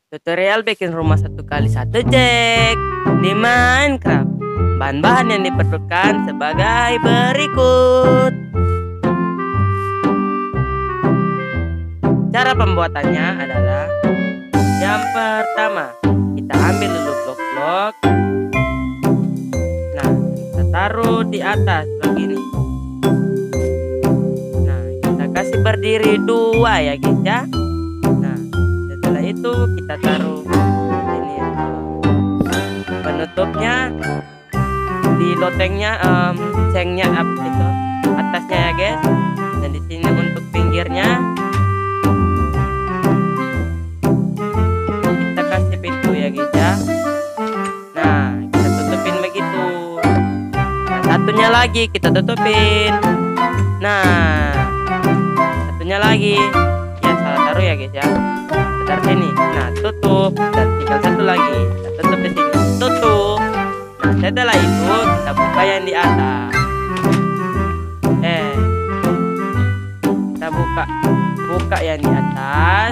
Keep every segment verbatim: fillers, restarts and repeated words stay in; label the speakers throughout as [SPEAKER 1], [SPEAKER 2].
[SPEAKER 1] Tutorial bikin rumah satu kali satu cek di Minecraft. Bahan-bahan yang diperlukan sebagai berikut. Cara pembuatannya adalah yang pertama, kita ambil dulu blok-blok. Nah, kita taruh di atas begini. Nah, kita kasih berdiri dua ya guys ya. Nah, setelah itu kita taruh ini penutupnya di lotengnya, um, cengnya up itu atasnya ya guys. Dan di sini untuk pinggirnya kita kasih pintu ya guys ya. Nah, kita tutupin begitu. Nah, satunya lagi kita tutupin. Nah, satunya lagi ya salah taruh ya guys ya. Taruh sini. Nah, tutup. Dan tinggal satu lagi. Kita tutup di sini. Tutup. Nah, setelah itu kita buka yang di atas. Eh, kita buka, buka yang di atas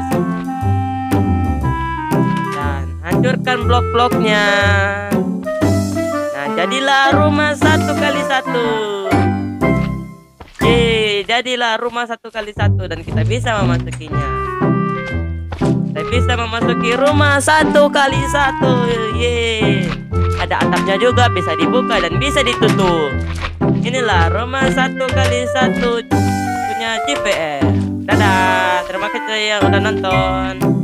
[SPEAKER 1] dan hancurkan blok-bloknya. Nah, jadilah rumah satu kali satu. Yeay, jadilah rumah satu kali satu dan kita bisa memasukinya. Kita bisa memasuki rumah satu kali satu. Yeay. Ada atapnya juga, bisa dibuka dan bisa ditutup. Inilah rumah satu kali satu punya J P R. Dadah, terima kasih yang udah nonton.